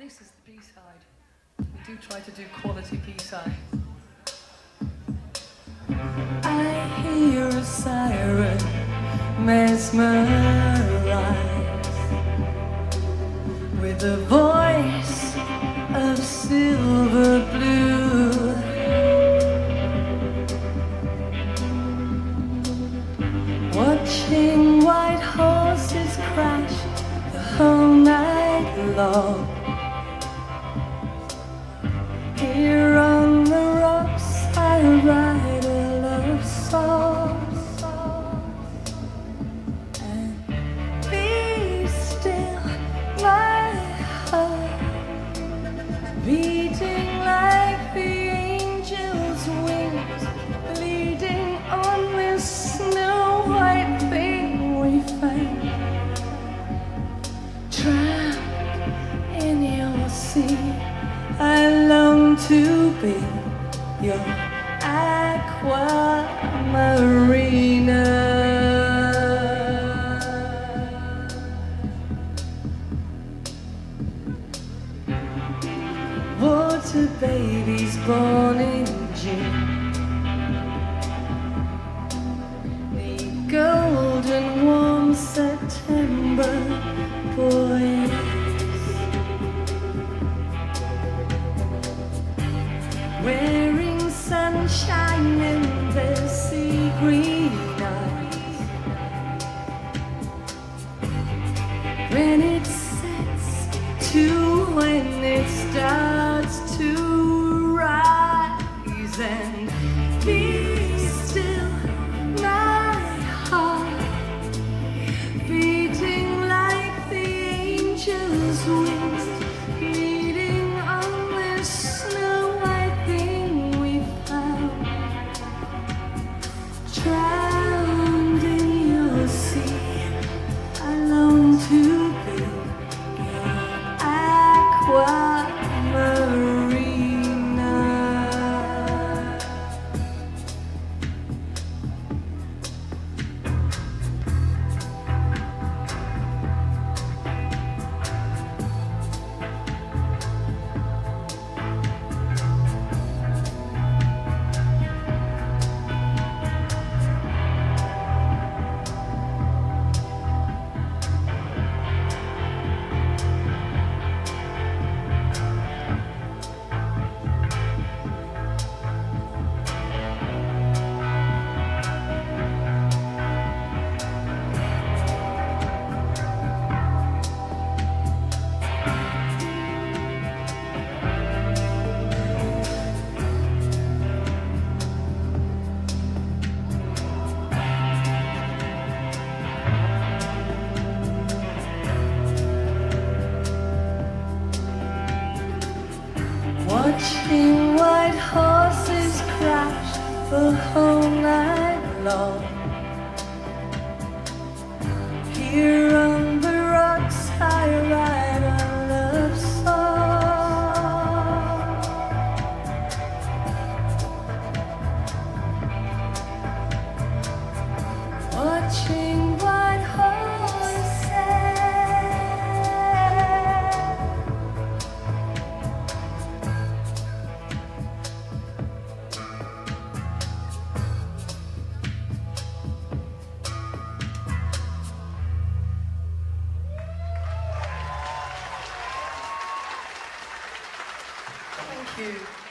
This is the B-side. We do try to do quality B-side. I hear a siren mesmerized with a voice of silver blue. Watching white horses crash the whole night long. Here on the rocks I write a love song. And be still, my heart beating like the angel's wings, bleeding on this snow white thing we found, drowned in your sea. I long to be your Aquamarina. Water babies born in June, the golden warm September boys, wearing sunshine in their sea green eyes. When it sets to when it starts to rise, and be still, my heart beating like the angel's wings, bleeding on this snow white thing we found, drowned in your sea. I long to be your Aquamarina. Watching white horses crash the whole night long. Here on the rocks I write a love song. Watching white horses. Thank you.